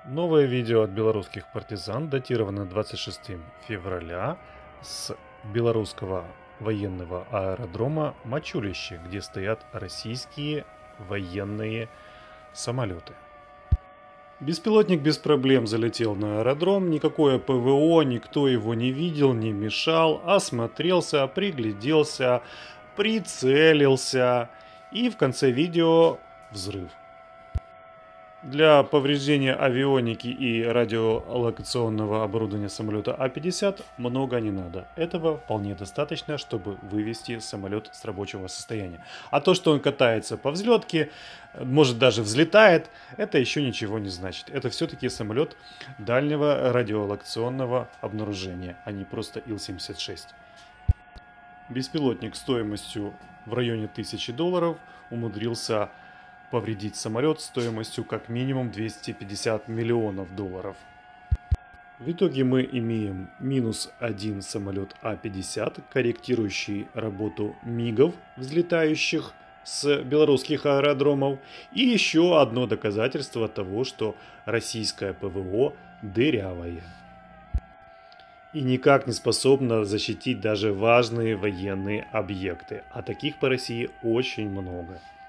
Новое видео от белорусских партизан датировано 26 февраля с белорусского военного аэродрома Мачулище, где стоят российские военные самолеты. Беспилотник без проблем залетел на аэродром, никакое ПВО, никто его не видел, не мешал, осмотрелся, пригляделся, прицелился и в конце видео взрыв. Для повреждения авионики и радиолокационного оборудования самолета А-50 много не надо. Этого вполне достаточно, чтобы вывести самолет с рабочего состояния. А то, что он катается по взлетке, может даже взлетает, это еще ничего не значит. Это все-таки самолет дальнего радиолокационного обнаружения, а не просто Ил-76. Беспилотник стоимостью в районе $1000 умудрился повредить самолет стоимостью как минимум $250 миллионов. В итоге мы имеем минус один самолет А-50, корректирующий работу МИГов, взлетающих с белорусских аэродромов, и еще одно доказательство того, что российское ПВО дырявое и никак не способна защитить даже важные военные объекты, а таких по России очень много.